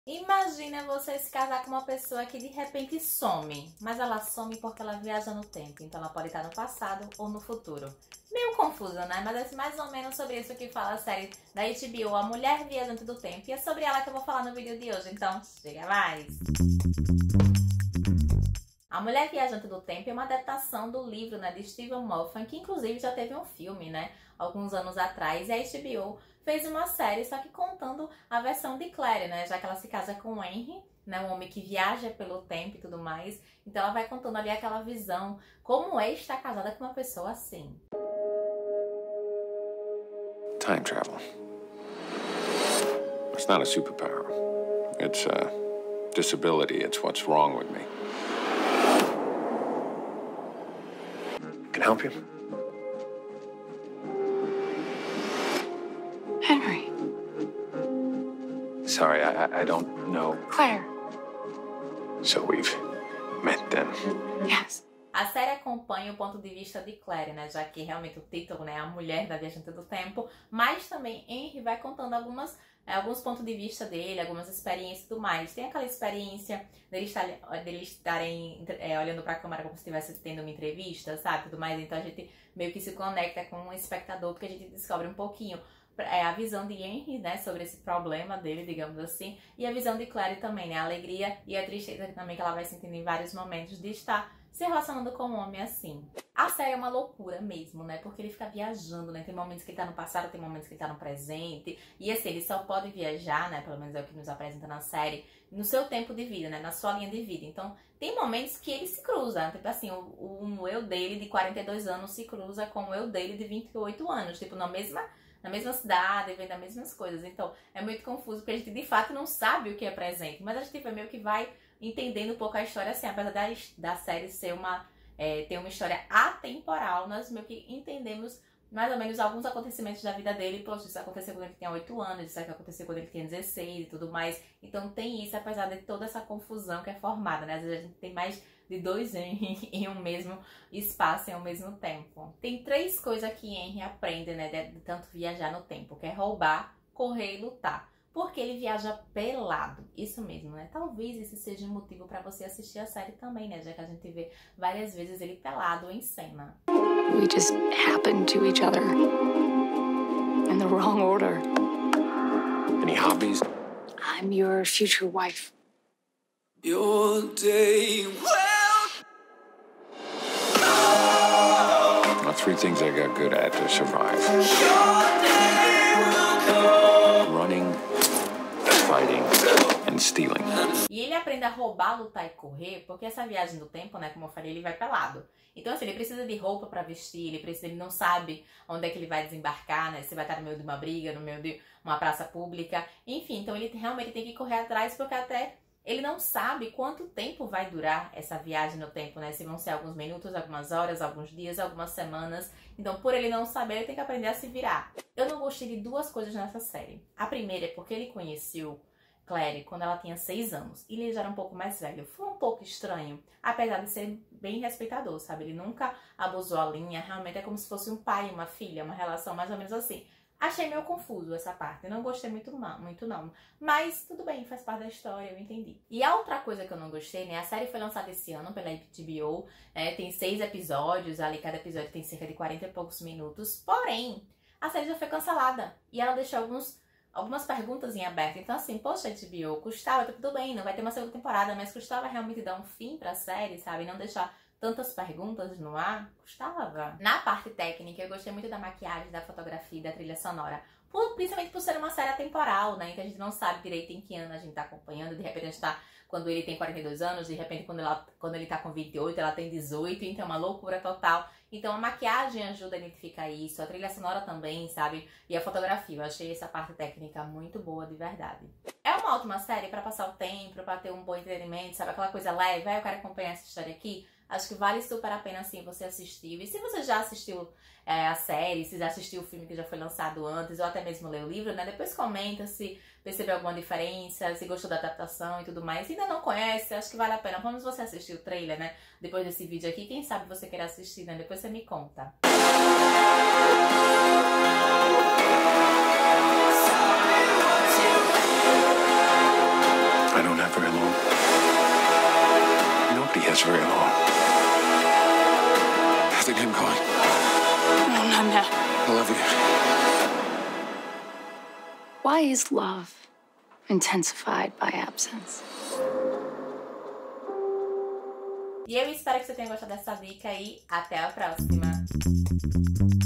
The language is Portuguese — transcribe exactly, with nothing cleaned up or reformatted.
Imagina você se casar com uma pessoa que de repente some, mas ela some porque ela viaja no tempo, então ela pode estar no passado ou no futuro. Meio confuso, né? Mas é mais ou menos sobre isso que fala a série da H B O, A Mulher Viajante do Tempo, e é sobre ela que eu vou falar no vídeo de hoje, então chega mais! A Mulher Viajante do Tempo é uma adaptação do livro, né, de Steven Moffat, que inclusive já teve um filme, né, alguns anos atrás, e a H B O fez uma série, só que contando a versão de Claire, né, já que ela se casa com o Henry, né, um homem que viaja pelo tempo e tudo mais, então ela vai contando ali aquela visão, como é estar casada com uma pessoa assim. Time travel. It's not a superpower. It's a disability. It's what's wrong with me. Can I help you? Henry. Sorry, I, I don't know. Claire. So we've met then. Yes. A série acompanha o ponto de vista de Claire, né, já que realmente o título, né, é a mulher da viajante do tempo, mas também Henry vai contando algumas, é, alguns pontos de vista dele, algumas experiências e tudo mais. Tem aquela experiência deles estar, dele estarem é, olhando para a câmera como se estivesse tendo uma entrevista, sabe, tudo mais, então a gente meio que se conecta com o espectador, porque a gente descobre um pouquinho é, a visão de Henry, né, sobre esse problema dele, digamos assim, e a visão de Claire também, né, a alegria e a tristeza também que ela vai sentindo em vários momentos de estar se relacionando com um homem assim. A série é uma loucura mesmo, né? Porque ele fica viajando, né? Tem momentos que ele tá no passado, tem momentos que ele tá no presente. E assim, ele só pode viajar, né? Pelo menos é o que nos apresenta na série, no seu tempo de vida, né? Na sua linha de vida. Então, tem momentos que ele se cruza. Tipo assim, o, o, o eu dele de quarenta e dois anos se cruza com o eu dele de vinte e oito anos. Tipo, na mesma... na mesma cidade, vendo as mesmas coisas. Então, é muito confuso, porque a gente de fato não sabe o que é presente. Mas a gente meio que vai entendendo um pouco a história assim. Apesar da, da série ser uma, é, ter uma história atemporal, nós meio que entendemos mais ou menos alguns acontecimentos da vida dele. Poxa, isso aconteceu quando ele tinha oito anos, isso aconteceu quando ele tinha dezesseis e tudo mais. Então tem isso, apesar de toda essa confusão que é formada, né? Às vezes a gente tem mais de dois Henry em um mesmo espaço, em um mesmo tempo. Tem três coisas que Henry aprende, né, de, de tanto viajar no tempo, que é roubar, correr e lutar. Porque ele viaja pelado. Isso mesmo, né? Talvez esse seja um motivo para você assistir a série também, né? Já que a gente vê várias vezes ele pelado em cena. We just happened to each other in the wrong order. Any hobbies? I'm your future wife. Your day well. Well, three things I got good at to survive. Your day will come. Running, fighting, and stealing. E ele aprende a roubar, lutar e correr, porque essa viagem do tempo, né, como eu falei, ele vai pelado. Então, assim, ele precisa de roupa pra vestir, ele precisa, ele não sabe onde é que ele vai desembarcar, né, se vai estar no meio de uma briga, no meio de uma praça pública, enfim, então ele realmente tem que correr atrás, porque até ele não sabe quanto tempo vai durar essa viagem no tempo, né, se vão ser alguns minutos, algumas horas, alguns dias, algumas semanas. Então, por ele não saber, ele tem que aprender a se virar. Eu não gostei de duas coisas nessa série. A primeira é porque ele conheceu Claire quando ela tinha seis anos. E ele já era um pouco mais velho. Foi um pouco estranho, apesar de ser bem respeitador, sabe? Ele nunca abusou a linha. Realmente é como se fosse um pai e uma filha, uma relação mais ou menos assim. Achei meio confuso essa parte. Não gostei muito, muito não. Mas tudo bem, faz parte da história, eu entendi. E a outra coisa que eu não gostei, né? A série foi lançada esse ano pela H B O. É, tem seis episódios, ali cada episódio tem cerca de quarenta e poucos minutos. Porém, a série já foi cancelada. E ela deixou alguns... algumas perguntas em aberto. Então assim, poxa, H B O, custava, tudo bem, não vai ter uma segunda temporada, mas custava realmente dar um fim pra série, sabe? Não deixar tantas perguntas no ar, custava. Na parte técnica, eu gostei muito da maquiagem, da fotografia e da trilha sonora. Por, principalmente por ser uma série atemporal, né? Então a gente não sabe direito em que ano a gente tá acompanhando. De repente a gente tá quando ele tem quarenta e dois anos, de repente quando, ela, quando ele tá com vinte e oito, ela tem dezoito, então é uma loucura total. Então a maquiagem ajuda a identificar isso, a trilha sonora também, sabe? E a fotografia, eu achei essa parte técnica muito boa, de verdade. É uma ótima série pra passar o tempo, pra ter um bom entretenimento, sabe? Aquela coisa leve, ah, eu quero acompanhar essa história aqui. Acho que vale super a pena, assim, você assistir. E se você já assistiu é, a série, se já assistiu o filme que já foi lançado antes, ou até mesmo leu o livro, né? Depois comenta se percebeu alguma diferença, se gostou da adaptação e tudo mais. Se ainda não conhece, acho que vale a pena. Vamos você assistir o trailer, né? Depois desse vídeo aqui. Quem sabe você quer assistir, né? Depois você me conta. have very long. Nobody has very long. I think I'm going. No, not now. I love you. Why is love intensified by absence? E eu espero que você tenha gostado dessa dica e até a próxima.